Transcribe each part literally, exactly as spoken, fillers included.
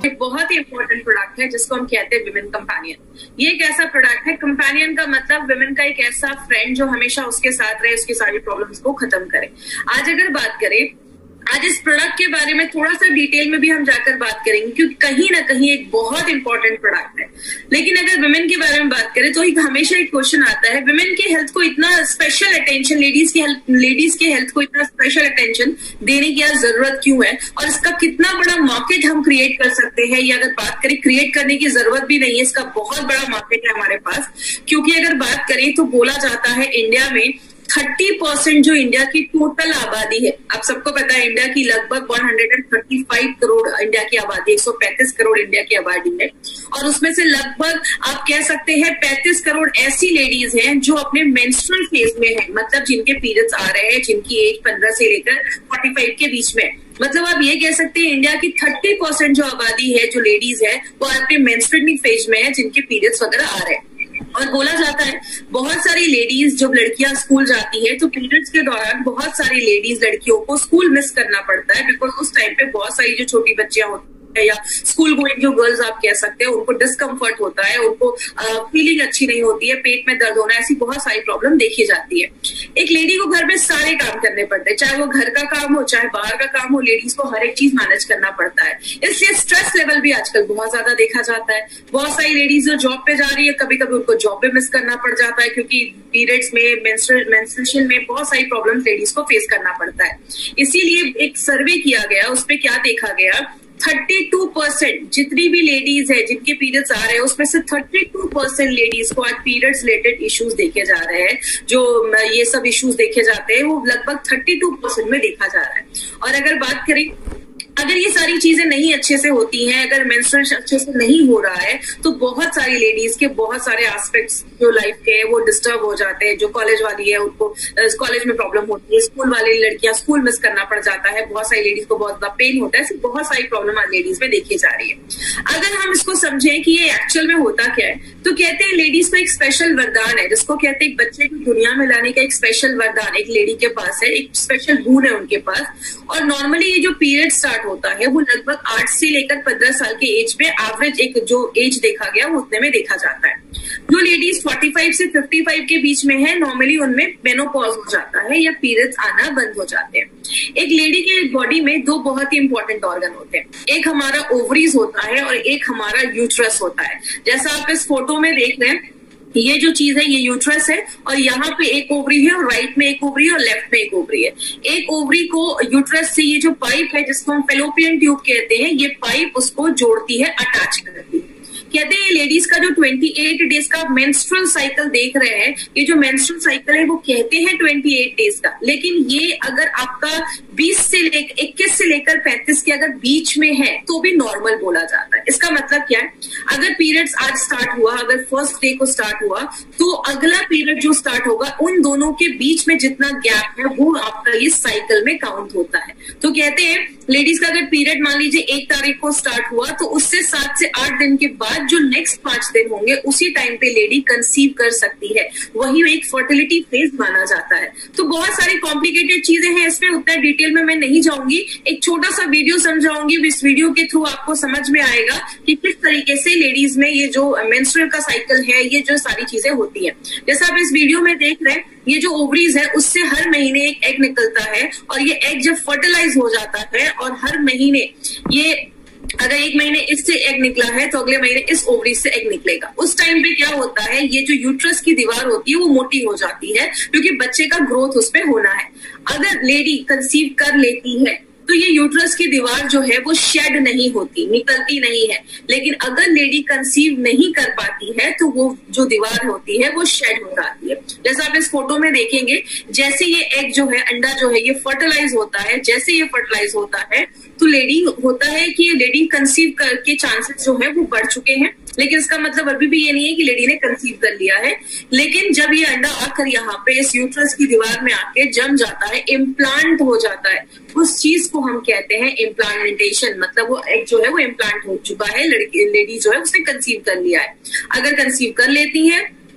एक बहुत ही important product है जिसको हम कहते हैं विमेन कंपेनियन। ये एक ऐसा प्रोडक्ट है, कंपेनियन का मतलब विमेन का एक ऐसा फ्रेंड जो हमेशा उसके साथ रहे, उसकी सारी प्रॉब्लम्स को खत्म करे। आज अगर बात करें, आज इस प्रोडक्ट के बारे में थोड़ा सा डिटेल में भी हम जाकर बात करेंगे क्योंकि कहीं ना कहीं एक बहुत इंपॉर्टेंट प्रोडक्ट है। लेकिन अगर विमेन के बारे में बात करें तो एक हमेशा एक क्वेश्चन आता है, विमेन की हेल्थ को इतना स्पेशल अटेंशन, लेडीज की हेल्थ लेडीज की हेल्थ को इतना स्पेशल अटेंशन देने की जरूरत क्यों है और इसका कितना बड़ा मार्केट हम क्रिएट कर सकते हैं। या अगर बात करें, क्रिएट करने की जरूरत भी नहीं है, इसका बहुत बड़ा मार्केट है हमारे पास। क्योंकि अगर बात करें तो बोला जाता है इंडिया में तीस परसेंट जो इंडिया की टोटल आबादी है, आप सबको पता है इंडिया की लगभग एक सौ पैंतीस करोड़ इंडिया की आबादी, एक सौ पैंतीस करोड़ इंडिया की आबादी है और उसमें से लगभग आप कह सकते हैं पैंतीस करोड़ ऐसी लेडीज हैं जो अपने मेंस्ट्रुअल फेज में है, मतलब जिनके पीरियड्स आ रहे हैं, जिनकी एज पंद्रह से लेकर पैंतालीस के बीच में। मतलब आप ये कह सकते हैं इंडिया की तीस परसेंट जो आबादी है, जो लेडीज है, वो अपने मेंस्ट्रुअल फेज में है, जिनके पीरियड्स वगैरह आ रहे हैं। और बोला जाता है बहुत सारी लेडीज, जब लड़कियां स्कूल जाती है तो पीरियड्स के दौरान बहुत सारी लेडीज लड़कियों को स्कूल मिस करना पड़ता है, बिकॉज उस टाइम पे बहुत सारी जो छोटी बच्चियां होती है या स्कूल गोइंग जो गर्ल्स आप कह सकते हैं, उनको डिस्कम्फर्ट होता है, उनको फीलिंग अच्छी नहीं होती है, पेट में दर्द होना, ऐसी बहुत सारी प्रॉब्लम देखी जाती है। एक लेडी को घर में सारे काम करने पड़ते हैं, चाहे वो घर का काम हो चाहे बाहर का काम हो, लेडीज को हर एक चीज मैनेज करना पड़ता है। इसलिए स्ट्रेस लेवल भी आजकल बहुत ज्यादा देखा जाता है। बहुत सारी लेडीज जो जॉब पे जा रही है, कभी कभी उनको जॉब पे मिस करना पड़ जाता है क्योंकि पीरियड्स में, मेंस्ट्रुएशन में बहुत सारी प्रॉब्लम लेडीज को फेस करना पड़ता है। इसीलिए एक सर्वे किया गया, उसपे क्या देखा गया, बत्तीस परसेंट जितनी भी लेडीज है जिनके पीरियड्स आ रहे हैं, उसमें से बत्तीस परसेंट लेडीज को आज पीरियड्स रिलेटेड इश्यूज देखे जा रहे हैं। जो ये सब इश्यूज देखे जाते हैं वो लगभग बत्तीस परसेंट में देखा जा रहा है। और अगर बात करें, अगर ये सारी चीजें नहीं अच्छे से होती हैं, अगर मेंस्ट्रुएशन अच्छे से नहीं हो रहा है, तो बहुत सारी लेडीज के बहुत सारे एस्पेक्ट्स जो लाइफ के हैं वो डिस्टर्ब हो जाते हैं। जो कॉलेज वाली है उनको कॉलेज में प्रॉब्लम होती है, स्कूल वाली लड़कियां स्कूल मिस करना पड़ जाता है, बहुत सारी लेडीज को बहुत ज्यादा पेन होता है, ऐसी बहुत सारी प्रॉब्लम आज लेडीज में देखी जा रही है। अगर हम इसको समझें कि ये एक्चुअल में होता क्या है, तो कहते हैं लेडीज को एक स्पेशल वरदान है, जिसको कहते हैं एक बच्चे को दुनिया में लाने का एक स्पेशल वरदान एक लेडी के पास है, एक स्पेशल गुण है उनके पास। और नॉर्मली ये जो पीरियड स्टार्ट होता है वो लगभग आठ से लेकर पंद्रह साल के एज में, एवरेज एक जो एज देखा गया वो उतने में देखा जाता है। जो लेडीज पैंतालीस से पचपन के बीच में है, नॉर्मली उनमें मेनोपॉज हो जाता है या पीरियड्स आना बंद हो जाते हैं। एक लेडी के बॉडी में दो बहुत ही इंपॉर्टेंट ऑर्गन होते हैं, एक हमारा ओवरीज होता है और एक हमारा यूट्रस होता है। जैसा आप इस फोटो में देख रहे हैं, ये जो चीज है ये यूट्रस है और यहाँ पे एक ओवरी है और राइट में एक ओवरी है और लेफ्ट में एक ओवरी है। एक ओवरी को यूट्रस से ये जो पाइप है जिसको हम फेलोपियन ट्यूब कहते हैं, ये पाइप उसको जोड़ती है, अटैच करती है। कहते हैं ये लेडीज का जो अट्ठाईस डेज का मेंस्ट्रुअल साइकिल देख रहे हैं, ये जो मेंस्ट्रुअल साइकिल है वो कहते हैं अट्ठाईस डेज का, लेकिन ये अगर आपका बीस से लेकर इक्कीस से लेकर पैंतीस के अगर बीच में है तो भी नॉर्मल बोला जाता है। इसका मतलब क्या है, अगर पीरियड्स आज स्टार्ट हुआ, अगर फर्स्ट डे को स्टार्ट हुआ, तो अगला पीरियड जो स्टार्ट होगा उन दोनों के बीच में जितना गैप है वो आपका ये साइकिल में काउंट होता है। तो कहते हैं लेडीज का अगर पीरियड मान लीजिए एक तारीख को स्टार्ट हुआ तो उससे सात से आठ दिन के बाद जो नेक्स्ट पांच दिन होंगे उसी टाइम पे लेडी कंसीव कर सकती है, वही एक फर्टिलिटी फेज माना जाता है। तो बहुत सारी कॉम्प्लिकेटेड चीजें हैं, इसमें उतना डिटेल में मैं नहीं जाऊंगी, एक छोटा सा वीडियो समझाऊंगी, इस वीडियो के थ्रू आपको समझ में आएगा कि किस तरीके से लेडीज में ये जो मेंस्ट्रुअल का साइकिल है, ये जो सारी चीजें होती है। जैसा आप इस वीडियो में देख रहे हैं, ये जो ओवरीज है उससे हर महीने एक एग निकलता है और ये एग जब फर्टिलाइज हो जाता है और हर महीने ये, अगर एक महीने इससे एग निकला है तो अगले महीने इस ओवरी से एग निकलेगा। उस टाइम पे क्या होता है, ये जो यूट्रस की दीवार होती है वो मोटी हो जाती है क्योंकि बच्चे का ग्रोथ उस पे होना है। अगर लेडी कंसीव कर लेती है तो ये यूट्रस की दीवार जो है वो शेड नहीं होती, निकलती नहीं है। लेकिन अगर लेडी कंसीव नहीं कर पाती है तो वो जो दीवार होती है वो शेड हो जाती है। जैसा आप इस फोटो में देखेंगे, जैसे ये एग जो है, अंडा जो है, ये फर्टिलाइज होता है, जैसे ये फर्टिलाइज होता है तो लेडी होता है कि ये लेडी कंसीव के चांसेस जो है वो बढ़ चुके हैं। लेकिन इसका मतलब अभी भी ये नहीं है कि लेडी ने कंसीव कर लिया है। लेकिन जब ये अंडा आकर यहाँ पे इस यूट्रस की दीवार में आके जम जाता है, इम्प्लांट हो जाता है, उस चीज को हम कहते हैं इम्प्लांटेशन। मतलब वो एग जो है वो इम्प्लांट हो चुका है, लड़की लेडी जो है उसने कंसीव कर लिया है। अगर कंसीव कर लेती है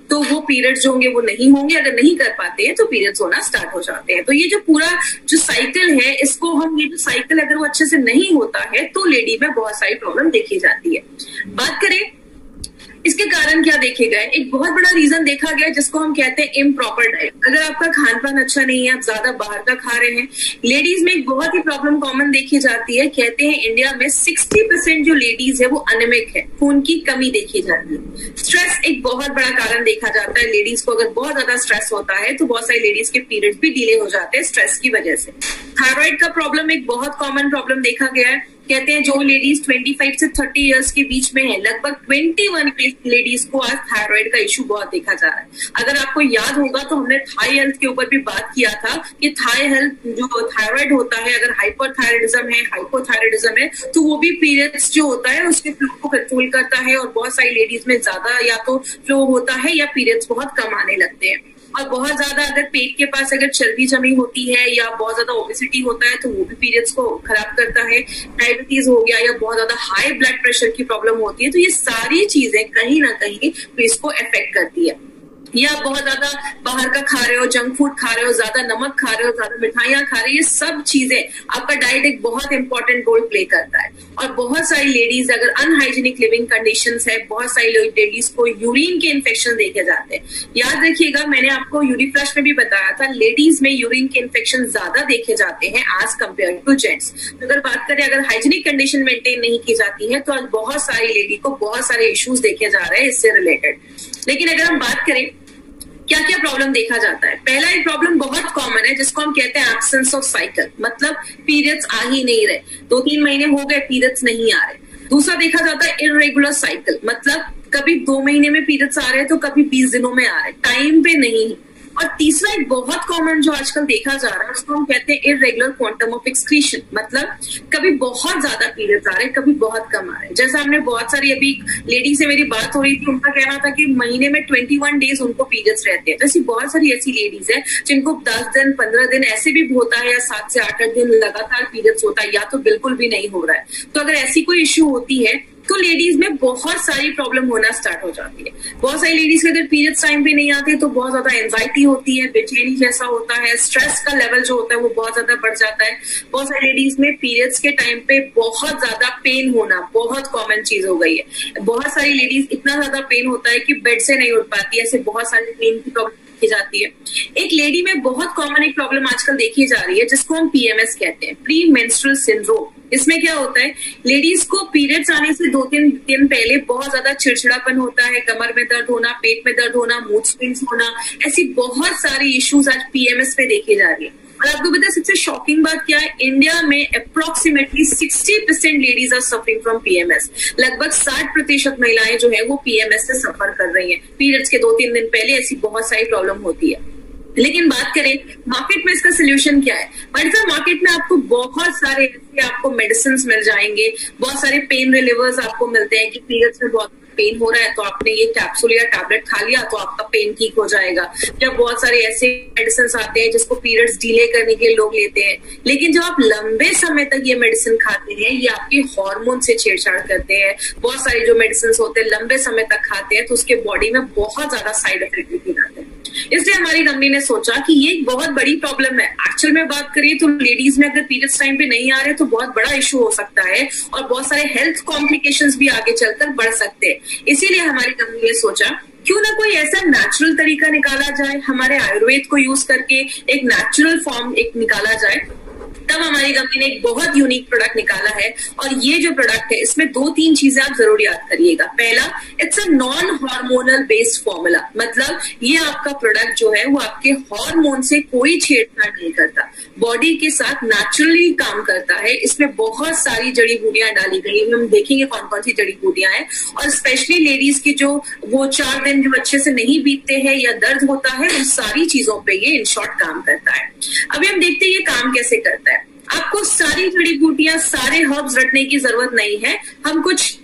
तो वो पीरियड्स जो होंगे वो नहीं होंगे, अगर नहीं कर पाते हैं तो पीरियड्स होना स्टार्ट हो जाते हैं। तो ये जो पूरा जो साइकिल है, इसको हम ये जो साइकिल अगर वो अच्छे से नहीं होता है तो लेडी में बहुत सारी प्रॉब्लम देखी जाती है। बात करें इसके कारण क्या देखे गए, एक बहुत बड़ा रीजन देखा गया जिसको हम कहते हैं इम्प्रॉपर डाइट। अगर आपका खान पान अच्छा नहीं है, आप ज्यादा बाहर का खा रहे हैं, लेडीज में एक बहुत ही प्रॉब्लम कॉमन देखी जाती है। कहते हैं इंडिया में साठ परसेंट जो लेडीज है वो अनिमिक है, खून की कमी देखी जाती है। स्ट्रेस एक बहुत बड़ा कारण देखा जाता है। लेडीज को अगर बहुत ज्यादा स्ट्रेस होता है तो बहुत सारी लेडीज के पीरियड्स भी डिले हो जाते हैं स्ट्रेस की वजह से। थायराइड का प्रॉब्लम एक बहुत कॉमन प्रॉब्लम देखा गया है। कहते हैं जो लेडीज पच्चीस से तीस इयर्स के बीच में है, लगभग इक्कीस लेडीज को आज थायराइड का इशू बहुत देखा जा रहा है। अगर आपको याद होगा तो हमने थाई हेल्थ के ऊपर भी बात किया था कि थाई हेल्थ जो थायराइड होता है, अगर हाइपरथायराइडिज्म है, हाइपोथायराइडिज्म है, तो वो भी पीरियड्स जो होता है उसके फ्लो को कंट्रोल करता है और बहुत सारी लेडीज में ज्यादा या तो फ्लो होता है या पीरियड्स बहुत कम आने लगते हैं। और बहुत ज्यादा अगर पेट के पास अगर चर्बी जमी होती है या बहुत ज्यादा ओबेसिटी होता है तो वो भी पीरियड्स को खराब करता है। डायबिटीज हो गया या बहुत ज्यादा हाई ब्लड प्रेशर की प्रॉब्लम होती है, तो ये सारी चीजें कहीं ना कहीं इसको अफेक्ट करती है। या बहुत ज्यादा बाहर का खा रहे हो, जंक फूड खा रहे हो, ज्यादा नमक खा रहे हो, ज्यादा मिठाइयां खा रहे हो, ये सब चीजें आपका डाइट एक बहुत इंपॉर्टेंट रोल प्ले करता है। और बहुत सारी लेडीज अगर अनहाइजीनिक लिविंग कंडीशंस है, बहुत सारी लेडीज को यूरिन के इन्फेक्शन देखे जाते हैं। याद रखिएगा, मैंने आपको यूरिफ्लश में भी बताया था, लेडीज में यूरिन के इन्फेक्शन ज्यादा देखे जाते हैं एज कम्पेयर टू जेंट्स। अगर बात करें अगर हाइजीनिक कंडीशन मेंटेन नहीं की जाती है तो आज बहुत सारी लेडी को बहुत सारे इश्यूज देखे जा रहे हैं इससे रिलेटेड। लेकिन अगर हम बात करें क्या क्या प्रॉब्लम देखा जाता है, पहला एक प्रॉब्लम बहुत कॉमन है जिसको हम कहते हैं एब्सेंस ऑफ साइकिल, मतलब पीरियड्स आ ही नहीं रहे, दो तीन महीने हो गए पीरियड्स नहीं आ रहे। दूसरा देखा जाता है इररेगुलर साइकिल, मतलब कभी दो महीने में पीरियड्स आ रहे हैं तो कभी बीस दिनों में आ रहे हैं, टाइम पे नहीं। और तीसरा एक बहुत कॉमन जो आजकल देखा जा रहा है उसको हम कहते हैं इररेगुलर क्वांटम ऑफ एक्सक्रीशन, मतलब कभी बहुत ज्यादा पीरियड्स आ रहे हैं, कभी बहुत कम आ रहे हैं। जैसा हमने बहुत सारी अभी लेडी से मेरी बात हो रही थी, उनका कहना था कि महीने में इक्कीस डेज उनको पीरियड्स रहते हैं। तो ऐसी बहुत सारी ऐसी लेडीज है जिनको दस दिन पंद्रह दिन ऐसे भी होता है या सात से आठ आठ दिन लगातार पीरियड्स होता है या तो बिल्कुल भी नहीं हो रहा है। तो अगर ऐसी कोई इश्यू होती है तो लेडीज में बहुत सारी प्रॉब्लम होना स्टार्ट हो जाती है। बहुत सारी लेडीज के अगर पीरियड्स टाइम पे नहीं आते तो बहुत ज्यादा एंजाइटी होती है, बेचैनी जैसा होता है, स्ट्रेस का लेवल जो होता है वो बहुत ज्यादा बढ़ जाता है। बहुत सारी लेडीज में पीरियड्स के टाइम पे बहुत ज्यादा पेन होना बहुत कॉमन चीज हो गई है। बहुत सारी लेडीज इतना ज्यादा पेन होता है कि बेड से नहीं उठ पाती, ऐसे बहुत सारी पेन की प्रॉब्लम देखी जाती है। एक लेडी में बहुत कॉमन एक प्रॉब्लम आजकल देखी जा रही है जिसको हम पीएमएस कहते हैं, प्री मेंस्ट्रुअल सिंड्रोम। इसमें क्या होता है, लेडीज को पीरियड्स आने से दो तीन दिन पहले बहुत ज्यादा चिड़चिड़ापन होता है, कमर में दर्द होना, पेट में दर्द होना, मूड स्विंग्स होना, ऐसी बहुत सारी इश्यूज आज पीएमएस पे देखी जा रही है। और आपको पता है सबसे शॉकिंग बात क्या है, इंडिया में अप्रोक्सीमेटली साठ percent ladies are suffering from PMS. लगभग साठ प्रतिशत महिलाएं जो है वो पीएमएस से सफर कर रही हैं। पीरियड्स के दो तीन दिन पहले ऐसी बहुत सारी प्रॉब्लम होती है। लेकिन बात करें मार्केट में इसका सोल्यूशन क्या है, बट मार्केट में आपको बहुत सारे ऐसे आपको मेडिसिन मिल जाएंगे, बहुत सारे पेन रिलीवर्स आपको मिलते हैं कि पीरियड्स में बहुत पेन हो रहा है तो आपने ये कैप्सूल या टैबलेट खा लिया तो आपका पेन ठीक हो जाएगा। या बहुत सारे ऐसे मेडिसिन आते हैं जिसको पीरियड्स डिले करने के लिए लोग लेते हैं। लेकिन जब आप लंबे समय तक ये मेडिसिन खाते हैं ये आपके हार्मोन से छेड़छाड़ करते हैं। बहुत सारे जो मेडिसिन होते हैं लंबे समय तक खाते हैं तो उसके बॉडी में बहुत ज्यादा साइड इफेक्ट भी आते हैं। इसलिए हमारी कंपनी ने सोचा कि ये एक बहुत बड़ी प्रॉब्लम है। एक्चुअल में बात करिए तो लेडीज में अगर पीरियड्स टाइम पे नहीं आ रहे तो बहुत बड़ा इशू हो सकता है और बहुत सारे हेल्थ कॉम्प्लिकेशंस भी आगे चलकर बढ़ सकते हैं। इसीलिए हमारी कंपनी ने सोचा क्यों ना कोई ऐसा नेचुरल तरीका निकाला जाए, हमारे आयुर्वेद को यूज करके एक नेचुरल फॉर्म एक निकाला जाए। तब हमारी कंपनी ने एक बहुत यूनिक प्रोडक्ट निकाला है और ये जो प्रोडक्ट है इसमें दो तीन चीजें आप जरूर याद करिएगा। पहला, it's a non hormonal based formula, मतलब ये आपका प्रोडक्ट जो है वो आपके हार्मोन से कोई छेड़छाड़ नहीं करता, बॉडी के साथ नेचुरली काम करता है। इसमें बहुत सारी जड़ी बूटियां डाली गई, हम देखेंगे कौन कौन सी जड़ी बूटियां हैं। और स्पेशली लेडीज की जो वो चार दिन जो अच्छे से नहीं बीतते हैं या दर्द होता है उन सारी चीजों पे ये इन शॉर्ट काम करता है। अभी हम देखते हैं ये काम कैसे करता है। आपको सारी जड़ी बूटियां सारे हर्ब्स रटने की जरूरत नहीं है, हम कुछ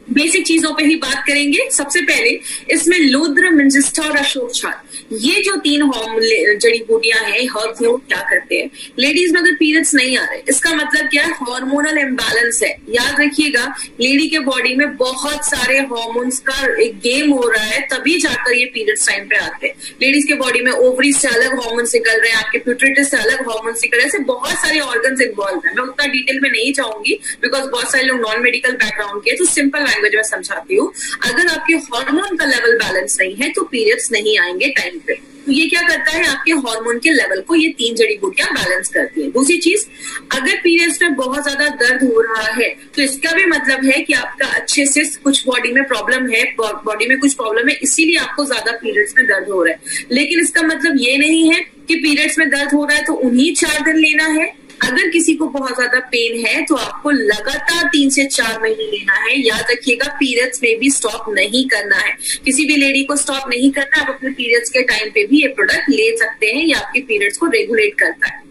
बेसिक चीजों पे ही बात करेंगे। सबसे पहले इसमें लूद्र, मिंजिस्टा और अशोक छाल, ये जो तीन जड़ी बूटियां हैं, हर्ब्स हैं, वो क्या करते हैं? लेडीज में अगर पीरियड्स नहीं आ रहे, इसका मतलब क्या है? हार्मोनल इम्बैलेंस है। याद रखिएगा, लेडी के बॉडी में बहुत सारे हार्मोन्स का एक गेम हो रहा है, तभी जाकर ये पीरियड्स टाइम पे आते हैं। लेडीज के बॉडी में ओवरी से अलग हार्मोन्स निकल रहे हैं, आपके प्यूटरेटस से अलग हार्मोन्स निकल रहे हैं, ऐसे बहुत सारे ऑर्गन्स इन्वॉल्व है। मैं उतना डिटेल में नहीं जाऊंगी बिकॉज बहुत सारे लोग नॉन मेडिकल बैकग्राउंड के, तो सिंपल लैंग्वेज में समझाती हूँ। अगर आपके हार्मोन का लेवल बैलेंस नहीं है तो पीरियड्स नहीं आएंगे टाइम पे। तो ये क्या करता है? आपके हार्मोन के लेवल को ये तीन जड़ी बूटियां बैलेंस करती है। दूसरी चीज, अगर पीरियड्स में बहुत ज्यादा दर्द हो रहा है तो इसका भी मतलब है कि आपका अच्छे से कुछ बॉडी में प्रॉब्लम है, बॉडी में कुछ प्रॉब्लम है, इसीलिए आपको ज्यादा पीरियड्स में दर्द हो रहा है। लेकिन इसका मतलब ये नहीं है कि पीरियड्स में दर्द हो रहा है तो उन्हीं चार दिन लेना है। अगर किसी को बहुत ज्यादा पेन है तो आपको लगातार तीन से चार महीने लेना है। याद रखिएगा, पीरियड्स में भी स्टॉप नहीं करना है। किसी भी लेडी को स्टॉप नहीं करना। आप अपने पीरियड्स के टाइम पे भी ये प्रोडक्ट ले सकते हैं। ये आपके पीरियड्स को रेगुलेट करता है।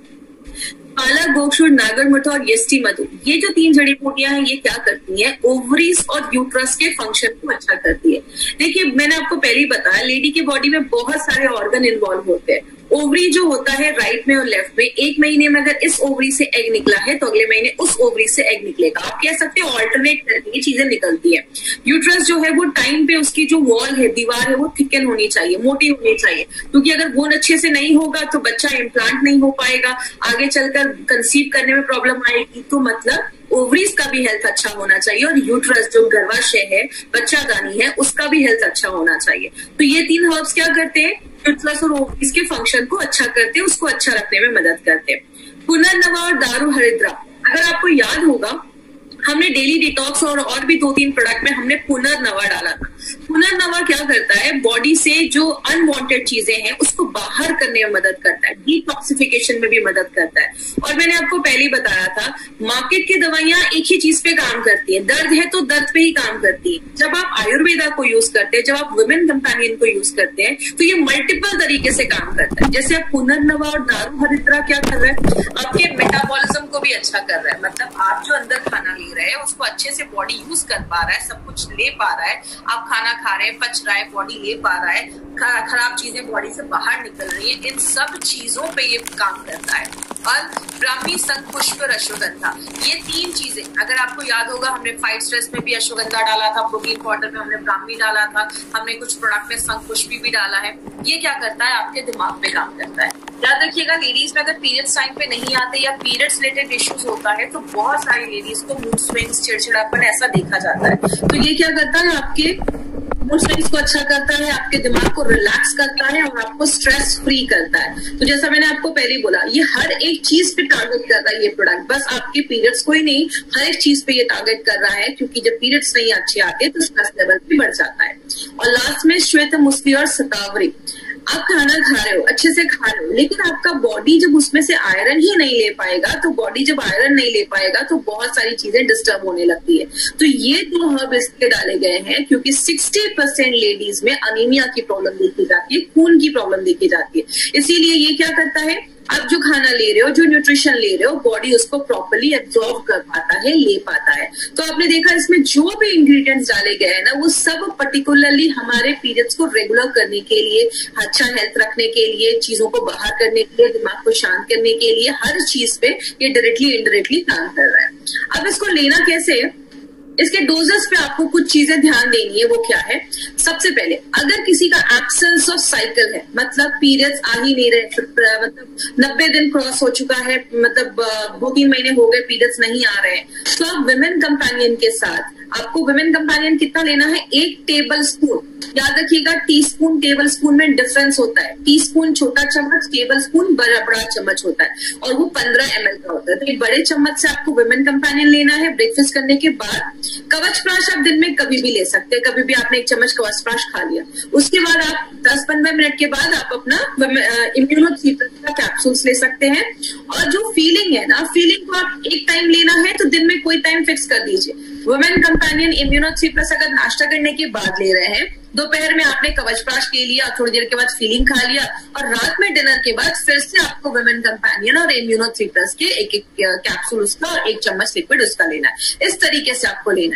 पालक, गोक्षुर, नागरमोथा और येस्टी मधु, ये जो तीन जड़ी बूटियां हैं, ये क्या करती हैं? ओवरीज और यूट्रस के फंक्शन को अच्छा करती है। देखिए, मैंने आपको पहले ही बताया, लेडी के बॉडी में बहुत सारे ऑर्गन इन्वॉल्व होते हैं। ओवरी जो होता है राइट में और लेफ्ट में, एक महीने में अगर इस ओवरी से एग निकला है तो अगले महीने उस ओवरी से एग निकलेगा। आप कह सकते हैं ऑल्टरनेट करके ये चीजें निकलती है। यूट्रस जो है वो टाइम पे उसकी जो वॉल है, दीवार है, वो थिकन होनी चाहिए, मोटी होनी चाहिए, क्योंकि अगर वो अच्छे से नहीं होगा तो बच्चा इम्प्लांट नहीं हो पाएगा, आगे चलकर कंसीव करने में प्रॉब्लम आएगी। तो मतलब ओवरीज का भी हेल्थ अच्छा होना चाहिए और यूट्रस जो गर्भाशय है, बच्चादानी है, उसका भी हेल्थ अच्छा होना चाहिए। तो ये तीन हर्ब्स क्या करते हैं? यूट्रस और ओवरीज के फंक्शन को अच्छा करते हैं, उसको अच्छा रखने में मदद करते हैं। पुनर्नवा और दारू हरिद्रा, अगर आपको याद होगा, हमने डेली डिटॉक्स और और भी दो तीन प्रोडक्ट में हमने पुनर्नवा डाला था। पुनर्नवा क्या करता है? बॉडी से जो अनवांटेड चीजें हैं उसको बाहर करने में मदद करता है, डिटॉक्सिफिकेशन में भी मदद करता है। और मैंने आपको पहले ही बताया था, मार्केट की दवाइयां एक ही चीज पे काम करती है, दर्द है तो दर्द पे ही काम करती है। जब आप आयुर्वेदा को यूज करते हैं, जब आप वुमेन कंपेनियन को यूज करते हैं, तो ये मल्टीपल तरीके से काम करता है। जैसे आप पुनर्नवा और दारू हरिद्रा क्या कर रहे हैं? आपके मेटाबॉलिज्म को भी अच्छा कर रहा है। मतलब आप जो अंदर खाना ले रहे हैं उसको अच्छे से बॉडी यूज कर पा रहा है, सब कुछ ले पा रहा है, आप खाना खा रहे हैं, पच रहा है, बॉडी ले पा रहा है, खराब चीजें बॉडी से बाहर निकल रही है। इन सब चीजों पे ये काम करता है। और ब्राह्मी, शंख पुष्प और अश्वगंधा, ये तीन चीजें, अगर आपको याद होगा, हमने फाइव स्ट्रेस में भी अश्वगंधा डाला था, प्रोटीन पाउडर में हमने ब्राह्मी डाला था, हमने कुछ प्रोडक्ट में शंख पुष्प भी डाला है। ये क्या करता है? आपके दिमाग पे काम करता है। याद रखिएगा, लेडीज में अगर पीरियड्स टाइम पे नहीं आते या पीरियड्स रिलेटेड इश्यूज होता है तो बहुत सारी लेडीज को मूड स्विंग्स, चिड़चिड़ापन ऐसा देखा जाता है। तो ये क्या करता है? आपके मूड स्विंग्स को अच्छा करता है, आपके दिमाग को रिलैक्स करता है और आपको स्ट्रेस फ्री करता है। तो जैसा मैंने आपको पहले बोला, ये हर एक चीज पे टारगेट कर रहा है ये प्रोडक्ट, बस आपके पीरियड्स को ही नहीं, हर एक चीज पे ये टारगेट कर रहा है, क्योंकि जब पीरियड्स नहीं अच्छे आते तो स्ट्रेस लेवल भी बढ़ जाता है। और लास्ट में श्वेत मुस्ली और शतावरी, आप खाना खा रहे हो, अच्छे से खा रहे हो, लेकिन आपका बॉडी जब उसमें से आयरन ही नहीं ले पाएगा, तो बॉडी जब आयरन नहीं ले पाएगा तो बहुत सारी चीजें डिस्टर्ब होने लगती है। तो ये दो हर्ब इसके डाले गए हैं क्योंकि साठ परसेंट लेडीज में अनीमिया की प्रॉब्लम देखी जाती है, खून की प्रॉब्लम देखी जाती है। इसीलिए ये क्या करता है? आप जो खाना ले रहे हो, जो न्यूट्रिशन ले रहे हो, बॉडी उसको प्रॉपर्ली एब्जॉर्ब कर पाता है, ले पाता है। तो आपने देखा, इसमें जो भी इंग्रेडिएंट्स डाले गए हैं ना, वो सब पर्टिकुलरली हमारे पीरियड्स को रेगुलर करने के लिए, अच्छा हेल्थ रखने के लिए, चीजों को बाहर करने के लिए, दिमाग को शांत करने के लिए, हर चीज पे ये डायरेक्टली इनडायरेक्टली काम कर रहा है। अब इसको लेना कैसे है? इसके डोजेस पे आपको कुछ चीजें ध्यान देनी है। वो क्या है? सबसे पहले, अगर किसी का एब्सेंस ऑफ साइकिल है, मतलब पीरियड्स आ ही नहीं रहे, मतलब नब्बे दिन क्रॉस हो चुका है, मतलब दो तीन महीने हो गए पीरियड्स नहीं आ रहे हैं, तो आप विमेन कंपेनियन के साथ, आपको विमेन कंपेनियन कितना लेना है? एक टेबल स्पून। याद रखिएगा, टी स्पून टेबल स्पून में डिफरेंस होता है। टी स्पून छोटा चम्मच, टेबल स्पून बड़ा बड़ा चम्मच होता है, और वो पंद्रह एम एल का होता है। तो एक बड़े चम्मच से आपको विमेन कंपेनियन लेना है ब्रेकफास्ट करने के बाद। कवच प्राश आप दिन में कभी भी ले सकते हैं, कभी भी आपने एक चम्मच कवच प्राश खा लिया, उसके बाद आप दस पंद्रह मिनट के बाद आप अपना इम्यूनोथेरेपी का कैप्सूल्स ले सकते हैं। और जो फीलिंग है ना, फीलिंग को आप एक टाइम लेना है तो दिन में कोई टाइम फिक्स कर दीजिए। वुमेन कंपेनियन इम्यूनोथेरेपी प्लस अगर नाश्ता करने के बाद ले रहे हैं, दोपहर में आपने कवच प्राश ले लिया, थोड़ी देर के बाद फीलिंग खा लिया, और रात में डिनर के बाद फिर से आपको वुमेन कंपेनियन और इम्यूनोथेरेपी प्लस के एक एक कैप्सूल उसका और एक चम्मच लिक्विड उसका लेना है। इस तरीके से आपको लेना है।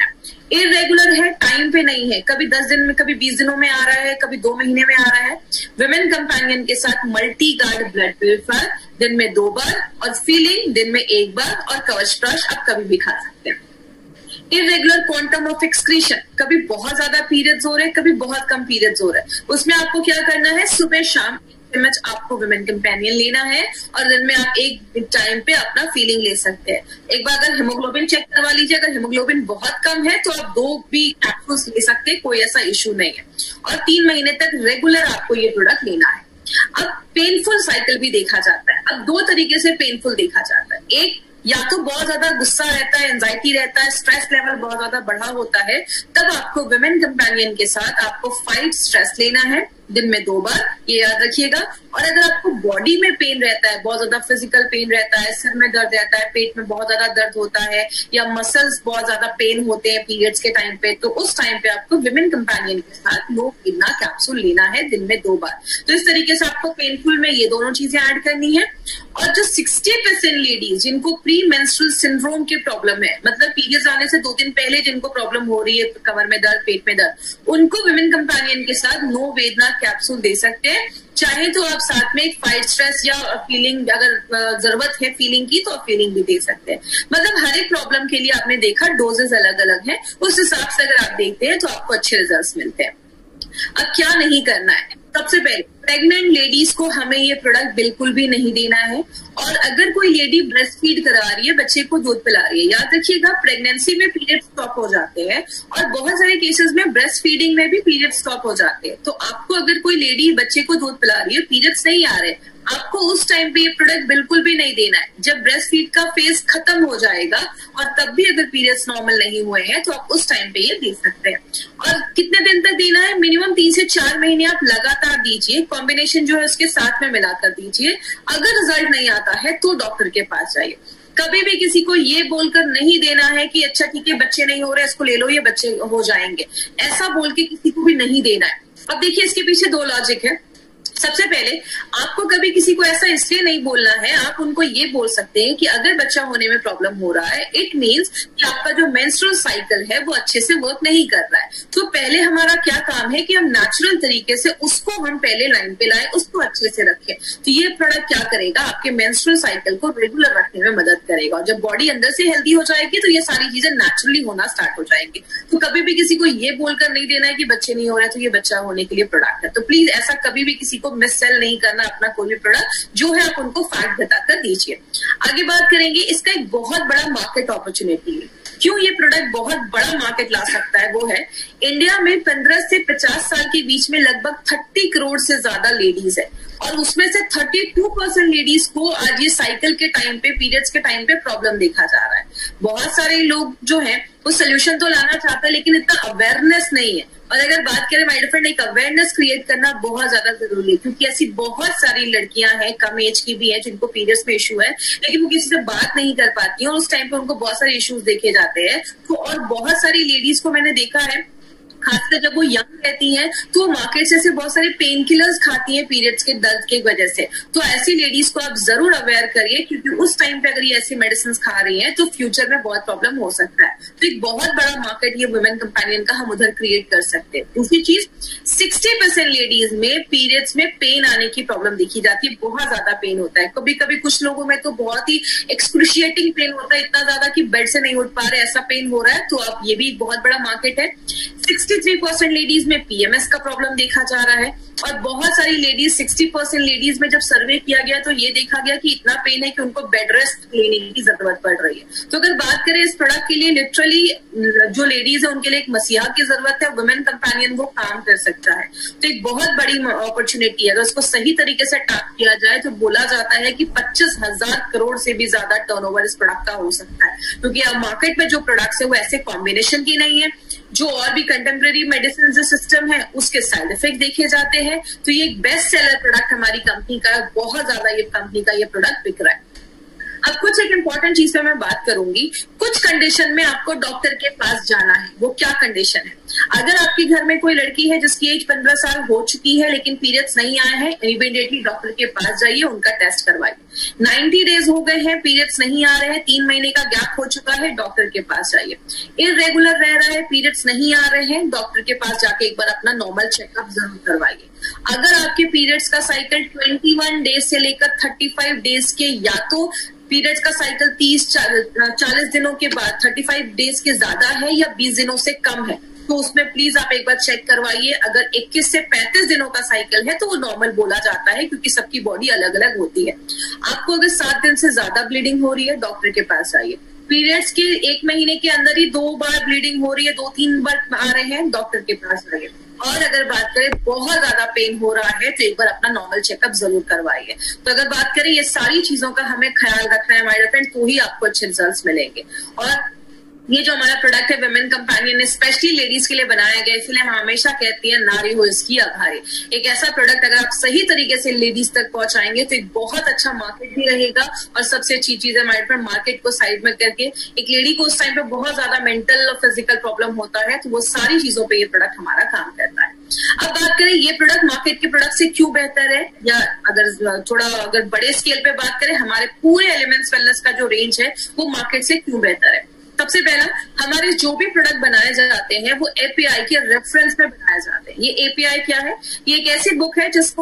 इरेगुलर है, टाइम पे नहीं है, कभी दस दिन में, कभी बीस दिनों में आ रहा है, कभी दो महीने में आ रहा है। विमेन कंपेनियन के साथ मल्टी गार्ड ब्लड प्यूरिफायर दिन में दो बार, और फीलिंग दिन में एक बार, और कवच प्राश आप कभी भी खा सकते हैं। इरेगुलर क्वांटम ऑफ एक्सक्रीशन, कभी बहुत ज्यादा पीरियड्स हो रहे हैं, कभी बहुत कम पीरियड्स हो रहे हैं, उसमें आपको क्या करना है, सुबह शाम चम्मच आपको विमेन कंपेनियन लेना है, और दिन में आप एक टाइम पे अपना फीलिंग ले सकते हैं। एक बार अगर हेमोग्लोबिन चेक करवा लीजिए, अगर हेमोग्लोबिन बहुत कम है तो आप दो भी कैप्सूल्स ले सकते हैं, कोई ऐसा इश्यू नहीं है, और तीन महीने तक रेगुलर आपको ये प्रोडक्ट लेना है। अब पेनफुल साइकिल भी देखा जाता है। अब दो तरीके से पेनफुल देखा जाता है, एक या तो बहुत ज्यादा गुस्सा रहता है, एंजाइटी रहता है, स्ट्रेस लेवल बहुत ज्यादा बढ़ा होता है, तब आपको विमेन कंपेनियन के साथ आपको फाइट स्ट्रेस लेना है दिन में दो बार, ये याद रखिएगा। और अगर आपको बॉडी में पेन रहता है, बहुत ज्यादा फिजिकल पेन रहता है, सिर में दर्द रहता है, पेट में बहुत ज्यादा दर्द होता है, या मसल्स बहुत ज्यादा पेन होते हैं पीरियड्स के टाइम पे, तो उस टाइम पे आपको विमेन कंपेनियन के साथ नो किडना कैप्सूल लेना है दिन में दो बार। तो इस तरीके से आपको पेनफुल में ये दोनों चीजें ऐड करनी है। और जो सिक्सटी परसेंट लेडीज जिनको प्री मेंस्ट्रुअल सिंड्रोम की प्रॉब्लम है, मतलब पीरियड्स आने से दो दिन पहले जिनको प्रॉब्लम हो रही है, कमर में दर्द, पेट में दर्द, उनको विमेन कंपेनियन के साथ नो वेदना कैप्सूल दे सकते हैं। चाहे तो आप साथ में एक फाइट स्ट्रेस या फीलिंग, अगर जरूरत है फीलिंग की तो आप फीलिंग भी दे सकते हैं। मतलब हर एक प्रॉब्लम के लिए आपने देखा डोजेस अलग अलग है, उस हिसाब से अगर आप देखते हैं तो आपको अच्छे रिजल्ट्स मिलते हैं। अब क्या नहीं करना है, सबसे पहले प्रेग्नेंट लेडीज को हमें ये प्रोडक्ट बिल्कुल भी नहीं देना है। और अगर कोई लेडी ब्रेस्ट फीड करा रही है, बच्चे को दूध पिला रही है, याद रखिएगा प्रेगनेंसी में पीरियड स्टॉप हो जाते हैं, और बहुत सारे केसेस में ब्रेस्ट फीडिंग में भी पीरियड स्टॉप हो जाते हैं। तो आपको अगर कोई लेडी बच्चे को दूध पिला रही है, पीरियड्स नहीं आ रहे, आपको उस टाइम पे ये प्रोडक्ट बिल्कुल भी नहीं देना है। जब ब्रेस्ट फीड का फेज खत्म हो जाएगा और तब भी अगर पीरियड्स नॉर्मल नहीं हुए हैं तो आप उस टाइम पे ये दे सकते हैं। और कितने दिन तक देना है, मिनिमम तीन से चार महीने आप लगातार दीजिए, कॉम्बिनेशन जो है उसके साथ में मिलाकर दीजिए। अगर रिजल्ट नहीं आता है तो डॉक्टर के पास जाइए। कभी भी किसी को ये बोलकर नहीं देना है कि अच्छा ठीक है बच्चे नहीं हो रहे, इसको ले लो, ये बच्चे हो जाएंगे, ऐसा बोल के किसी को भी नहीं देना है। अब देखिए इसके पीछे दो लॉजिक है। सबसे पहले आपको कभी किसी को ऐसा इसलिए नहीं बोलना है, आप उनको ये बोल सकते हैं कि अगर बच्चा होने में प्रॉब्लम हो रहा है, इट मींस कि आपका जो मेंस्ट्रुअल साइकिल है वो अच्छे से वर्क नहीं कर रहा है। तो पहले हमारा क्या काम है कि हम नेचुरल तरीके से उसको हम पहले लाइन पे लाए, उसको अच्छे से रखें। तो ये प्रोडक्ट क्या करेगा, आपके मेंस्ट्रुअल साइकिल को रेगुलर रखने में मदद करेगा। और जब बॉडी अंदर से हेल्दी हो जाएगी तो ये सारी चीजें नेचुरली होना स्टार्ट हो जाएंगी। तो कभी भी किसी को ये बोलकर नहीं देना है कि बच्चे नहीं हो रहे तो ये बच्चा होने के लिए प्रोडक्ट है। तो प्लीज ऐसा कभी भी किसी को मिस सेल नहीं करना अपना कोई भी प्रोडक्ट, जो है आप उनको फैक्ट बताकर दीजिए। आगे बात करेंगे, इसका एक बहुत बड़ा मार्केट अपॉर्चुनिटी है। क्यों ये प्रोडक्ट बहुत बड़ा मार्केट ला सकता है, वो है इंडिया में पंद्रह से पचास साल के बीच में लगभग तीस करोड़ से ज्यादा लेडीज है, और उसमें से बत्तीस परसेंट लेडीज को आज ये साइकिल के टाइम पे, पीरियड्स के टाइम पे प्रॉब्लम देखा जा रहा है। बहुत सारे लोग जो है वो सोल्यूशन तो लाना चाहते हैं, लेकिन इतना अवेयरनेस नहीं है। और अगर बात करें माय डियर फ्रेंड, एक अवेयरनेस क्रिएट करना बहुत ज्यादा जरूरी है, क्योंकि ऐसी बहुत सारी लड़कियां हैं, कम एज की भी हैं, जिनको पीरियड्स में इशू है, लेकिन वो किसी से बात नहीं कर पाती हैं, और उस टाइम पे उनको बहुत सारे इश्यूज देखे जाते हैं। तो और बहुत सारी लेडीज को मैंने देखा है, खासकर जब वो यंग रहती हैं तो वो मार्केट से ऐसे बहुत सारे पेन किलर्स खाती हैं पीरियड्स के दर्द की वजह से। तो ऐसी लेडीज को आप जरूर अवेयर करिए, क्योंकि उस टाइम पे अगर ये ऐसी मेडिसिन खा रही हैं तो फ्यूचर में बहुत प्रॉब्लम हो सकता है। तो एक बहुत बड़ा मार्केट ये वुमेन कंपेनियन का हम उधर क्रिएट कर सकते हैं। दूसरी चीज, सिक्सटी परसेंट लेडीज में पीरियड्स में पेन आने की प्रॉब्लम देखी जाती है, बहुत ज्यादा पेन होता है। कभी कभी कुछ लोगों में तो बहुत ही एक्सक्रूशिएटिंग पेन होता है, इतना ज्यादा कि बेड से नहीं उठ पा रहे, ऐसा पेन हो रहा है। तो आप ये भी बहुत बड़ा मार्केट है। तिरेसठ परसेंट लेडीज में पीएमएस का प्रॉब्लम देखा जा रहा है, और बहुत सारी लेडीज, साठ परसेंट लेडीज में जब सर्वे किया गया तो ये देखा गया कि इतना पेन है कि उनको बेड रेस्ट लेने की जरूरत पड़ रही है। तो अगर बात करें इस प्रोडक्ट के लिए, लिटरली जो लेडीज है उनके लिए एक मसीहा की जरूरत है, वुमेन कंपेनियन वो काम कर सकता है। तो एक बहुत बड़ी अपॉर्चुनिटी है। अगर उसको सही तरीके से टैप किया जाए तो बोला जाता है कि पच्चीस हजार करोड़ से भी ज्यादा टर्नओवर इस प्रोडक्ट का हो सकता है, क्योंकि अब मार्केट में जो प्रोडक्ट्स है वो ऐसे कॉम्बिनेशन की नहीं है। जो और भी कंटेम्प्रेरी मेडिसिन जो सिस्टम है उसके साइड इफेक्ट देखे जाते हैं। तो ये एक बेस्ट सेलर प्रोडक्ट हमारी कंपनी का, बहुत ज्यादा ये कंपनी का ये प्रोडक्ट बिक रहा है। अब कुछ एक इंपॉर्टेंट चीज पे मैं बात करूंगी। कुछ कुछ कंडीशन में आपको डॉक्टर के पास जाना है। वो क्या कंडीशन है? अगर आपके घर में कोई लड़की है जिसकी एज पंद्रह साल हो चुकी है लेकिन पीरियड्स नहीं आए हैं, इमीडिएटली डॉक्टर के पास जाइए, उनका टेस्ट करवाइए। नाइन्टी डेज हो गए हैं, पीरियड्स नहीं आ रहे हैं, तीन महीने का गैप हो चुका है, डॉक्टर के पास जाइए। इररेगुलर रह रहा है, पीरियड्स नहीं आ रहे हैं, डॉक्टर के पास जाके एक बार अपना नॉर्मल चेकअप जरूर करवाइए। अगर आपके पीरियड्स का साइकिल इक्कीस डेज से लेकर पैंतीस डेज के, या तो पीरियड्स का साइकिल तीस चालीस दिनों के बाद पैंतीस डेज के ज्यादा है या बीस दिनों से कम है, तो उसमें प्लीज आप एक बार चेक करवाइए। अगर इक्कीस से पैंतीस दिनों का साइकिल है तो वो नॉर्मल बोला जाता है, क्योंकि सबकी बॉडी अलग अलग होती है। आपको अगर सात दिन से ज्यादा ब्लीडिंग हो रही है, डॉक्टर के पास जाइए। पीरियड्स के एक महीने के अंदर ही दो बार ब्लीडिंग हो रही है, दो तीन बार आ रहे हैं, डॉक्टर के पास जाइए। और अगर बात करें बहुत ज्यादा पेन हो रहा है तो एक बार अपना नॉर्मल चेकअप जरूर करवाइए। तो अगर बात करें ये सारी चीजों का हमें ख्याल रखना है हमारे फ्रेंड, तो ही आपको अच्छे रिजल्ट्स मिलेंगे। और ये जो हमारा प्रोडक्ट है विमेन कंपेनियन, स्पेशली लेडीज के लिए बनाया गया, इसलिए हम हमेशा कहती हैं नारी हो इसकी आभारी। एक ऐसा प्रोडक्ट अगर आप सही तरीके से लेडीज तक पहुंचाएंगे तो एक बहुत अच्छा मार्केट भी रहेगा। और सबसे अच्छी चीज है हमारे पास, मार्केट को साइड में करके एक लेडी को उस टाइम पे बहुत ज्यादा मेंटल और फिजिकल प्रॉब्लम होता है, तो वो सारी चीजों पे ये प्रोडक्ट हमारा काम करता है। अब बात करें ये प्रोडक्ट मार्केट के प्रोडक्ट से क्यों बेहतर है, या अगर थोड़ा अगर बड़े स्केल पे बात करें, हमारे पूरे एलिमेंट्स वेलनेस का जो रेंज है वो मार्केट से क्यों बेहतर है। सबसे पहला, हमारे जो भी प्रोडक्ट बनाए जाते हैं वो एपीआई के रेफरेंस में बनाए जाते हैं। ये एपीआई क्या है? ये एक ऐसी बुक है जिसको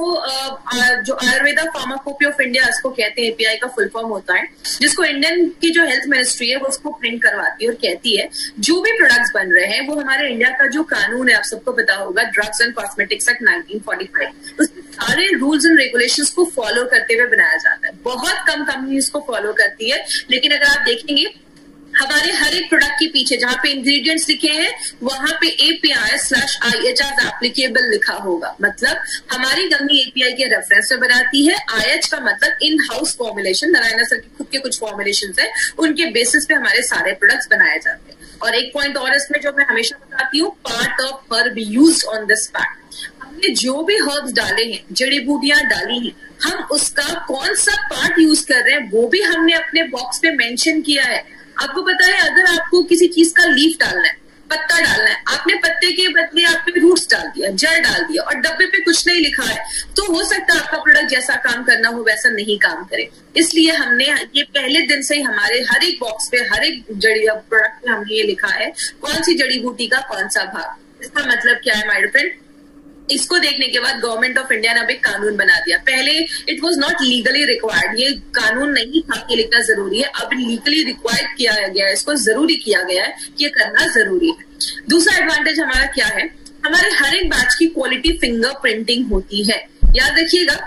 जो आयुर्वेदा फार्माकोपी ऑफ इंडिया इसको कहते हैं, एपीआई का फुल फॉर्म होता है, जिसको इंडियन की जो हेल्थ मिनिस्ट्री है वो उसको प्रिंट करवाती है और कहती है जो भी प्रोडक्ट्स बन रहे हैं वो हमारे इंडिया का जो कानून है, आप सबको पता होगा, drugs and cosmetics act nineteen forty five, उसके सारे रूल्स एंड रेगुलेशंस को फॉलो करते हुए बनाया जाता है। बहुत कम कंपनी इसको फॉलो करती है, लेकिन अगर आप देखेंगे हमारे हर एक प्रोडक्ट के पीछे जहां पे इंग्रेडिएंट्स लिखे हैं वहां पे API slash IH as applicable लिखा होगा। मतलब हमारी कंपनी एपीआई के रेफरेंस में बनाती है। आईएच का मतलब in house formulation, Narayan sir के खुद के कुछ फॉर्मुलेशन है, उनके बेसिस पे हमारे सारे प्रोडक्ट्स बनाए जाते हैं। और एक पॉइंट और इसमें जो मैं हमेशा बताती हूँ, part of herb used on this pack. हमने जो भी हर्ब्स डाले हैं, जड़ी बूटियां डाली हैं, हम उसका कौन सा पार्ट यूज कर रहे हैं वो भी हमने अपने बॉक्स पे मेंशन किया है। आपको पता है, अगर आपको किसी चीज का लीफ डालना है, पत्ता डालना है, आपने पत्ते के बदले आपने रूट्स डाल दिया, जड़ डाल दिया और डब्बे पे कुछ नहीं लिखा है, तो हो सकता है आपका प्रोडक्ट जैसा काम करना हो वैसा नहीं काम करे। इसलिए हमने ये पहले दिन से ही हमारे हर एक बॉक्स पे, हर एक जड़ी प्रोडक्ट पे हमने ये लिखा है कौन सी जड़ी बूटी का कौन सा भाग। इसका मतलब क्या है माय फ्रेंड? इसको देखने के बाद गवर्नमेंट ऑफ इंडिया ने अब एक कानून बना दिया। पहले it was not legally required, ये कानून नहीं था कि लिखना जरूरी है, अब लीगली रिक्वायर्ड किया गया है, इसको जरूरी किया गया है कि ये करना जरूरी है। दूसरा एडवांटेज हमारा क्या है, हमारे हर एक बैच की क्वालिटी फिंगर प्रिंटिंग होती है। याद रखिएगा,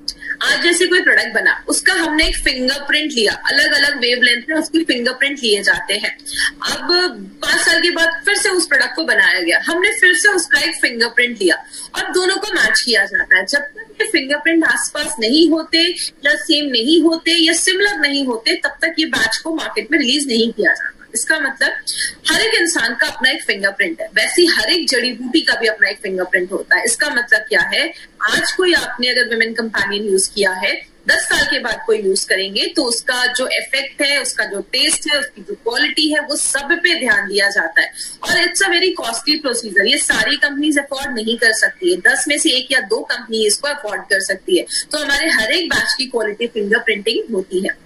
आज जैसे कोई प्रोडक्ट बना, उसका हमने एक फिंगरप्रिंट लिया, अलग अलग वेवलेंथ में उसकी फिंगरप्रिंट लिए जाते हैं। अब पांच साल के बाद फिर से उस प्रोडक्ट को बनाया गया, हमने फिर से उसका एक फिंगरप्रिंट लिया और दोनों को मैच किया जाता है। जब तक ये फिंगरप्रिंट आसपास नहीं होते या सेम नहीं होते या सिमिलर नहीं होते, तब तक ये बैच को मार्केट में रिलीज नहीं किया जाता। इसका मतलब हर एक इंसान का अपना एक फिंगरप्रिंट है, वैसे ही हर एक जड़ी बूटी का भी अपना एक फिंगरप्रिंट होता है। इसका मतलब क्या है, आज कोई आपने अगर विमेन कंपेनियन यूज किया है, दस साल के बाद कोई यूज करेंगे तो उसका जो इफेक्ट है, उसका जो टेस्ट है, उसकी जो क्वालिटी है, वो सब पे ध्यान दिया जाता है। और it's a very costly procedure, ये सारी कंपनीज अफोर्ड नहीं कर सकती है, दस में से एक या दो कंपनी इसको अफोर्ड कर सकती है। तो हमारे हर एक बैच की क्वालिटी फिंगर प्रिंटिंग होती है।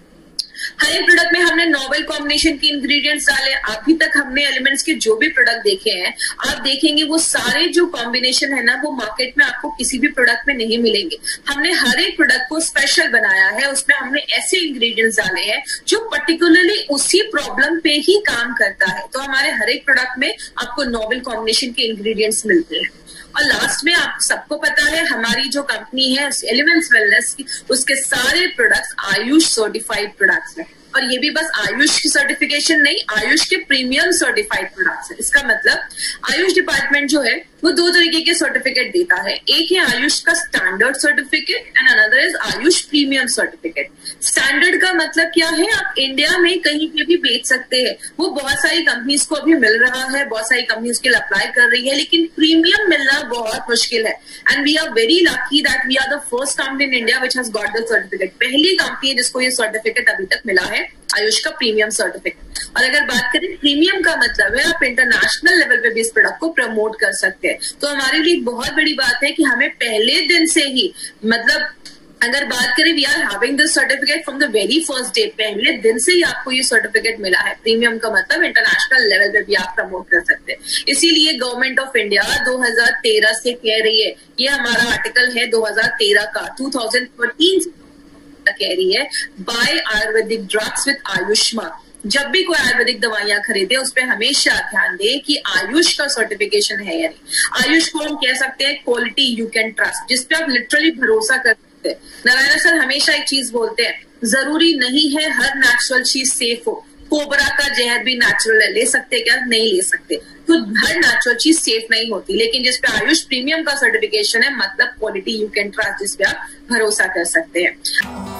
हर एक प्रोडक्ट में हमने नोवेल कॉम्बिनेशन के इंग्रेडिएंट्स डाले। अभी तक हमने एलिमेंट्स के जो भी प्रोडक्ट देखे हैं, आप देखेंगे वो सारे जो कॉम्बिनेशन है ना, वो मार्केट में आपको किसी भी प्रोडक्ट में नहीं मिलेंगे। हमने हर एक प्रोडक्ट को स्पेशल बनाया है, उसमें हमने ऐसे इंग्रेडिएंट्स डाले हैं जो पर्टिकुलरली उसी प्रॉब्लम पे ही काम करता है। तो हमारे हर एक प्रोडक्ट में आपको नोवेल कॉम्बिनेशन के इंग्रेडिएंट्स मिलते हैं। और लास्ट में आप सबको पता है, हमारी जो कंपनी है एलिमेंट्स वेलनेस की, उसके सारे प्रोडक्ट्स आयुष सर्टिफाइड प्रोडक्ट्स हैं। और ये भी बस आयुष की सर्टिफिकेशन नहीं, आयुष के प्रीमियम सर्टिफाइड प्रोडक्ट्स है। इसका मतलब आयुष डिपार्टमेंट जो है वो दो तरीके के सर्टिफिकेट देता है। एक है आयुष का standard certificate and another is AYUSH premium certificate. Standard का मतलब क्या है, आप इंडिया में कहीं पे भी बेच सकते हैं, वो बहुत सारी कंपनीज को अभी मिल रहा है, बहुत सारी कंपनीज के लिए अप्लाई कर रही है, लेकिन प्रीमियम मिलना बहुत मुश्किल है। And we are very lucky that we are the first company in India which has got the certificate. पहली कंपनी है जिसको ये सर्टिफिकेट अभी तक मिला है, आयुष का प्रीमियम सर्टिफिकेट। और अगर बात करें प्रीमियम का मतलब है आप इंटरनेशनल लेवल पे भी इस प्रोडक्ट को प्रमोट कर सकते हैं। तो हमारे लिए बहुत बड़ी बात है कि हमें पहले दिन से ही, मतलब अगर बात करें we are having this certificate from the very first day, पहले दिन से ही आपको ये सर्टिफिकेट मिला है। प्रीमियम का मतलब इंटरनेशनल लेवल पे भी आप प्रमोट कर सकते हैं। इसीलिए गवर्नमेंट ऑफ इंडिया दो हज़ार तेरह से कह रही है, ये हमारा आर्टिकल है दो हज़ार तेरह का, दो हज़ार तेरह से कह रही है by Ayurvedic drugs with Ayushman. जब भी कोई आयुर्वेदिक दवाइयां खरीदे उस पर हमेशा ध्यान दें कि आयुष का सर्टिफिकेशन है या नहीं। आयुष को हम कह सकते हैं क्वालिटी यू कैन ट्रस्ट, जिसपे आप लिटरली भरोसा कर सकते हैं। नारायण सर हमेशा एक चीज बोलते हैं, जरूरी नहीं है हर नेचुरल चीज सेफ हो। कोबरा का जहर भी नेचुरल है, ले सकते क्या? नहीं ले सकते। तो हर नेचुरल चीज सेफ नहीं होती, लेकिन जिसपे आयुष प्रीमियम का सर्टिफिकेशन है मतलब क्वालिटी यू कैन ट्रस्ट, जिसपे आप भरोसा कर सकते हैं।